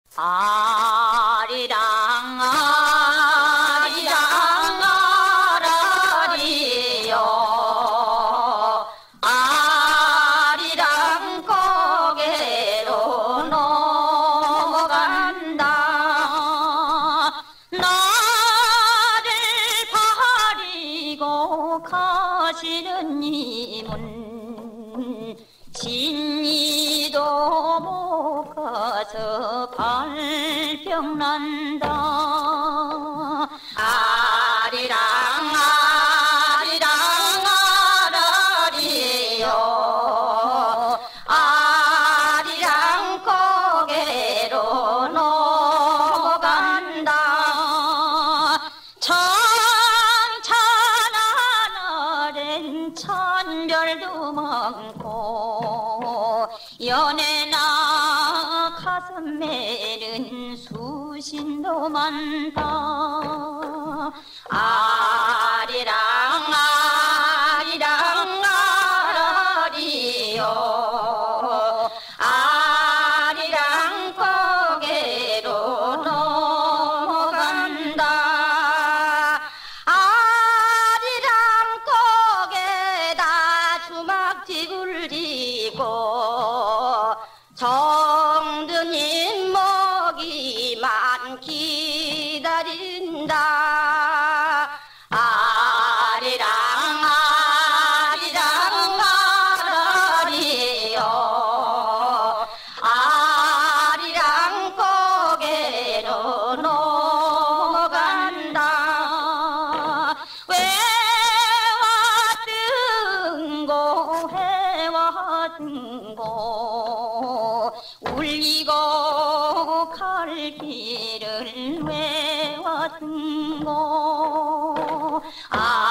아리랑 아리랑 아라리요 아리랑 고개로 넘어간다. 나를 버리고 가시는 님은 진리도 못 가서 발병난다. 아리랑 아리랑 아라리요 아리랑 고개로 넘어간다. 청천한 하늘엔 천별도 많고 연애나 가슴에는 수신도 많다. 아리랑 아리랑 아라리요 아리랑 고개로 넘어간다. 아리랑 고개다 주막집을 지고 정든인 먹이만 기다린다. 아리랑 아리랑 아라리요 아리랑 고개로 넘어간다. 왜 왔든고 해 왔든고 울리고 갈 길을 왜 왔든고.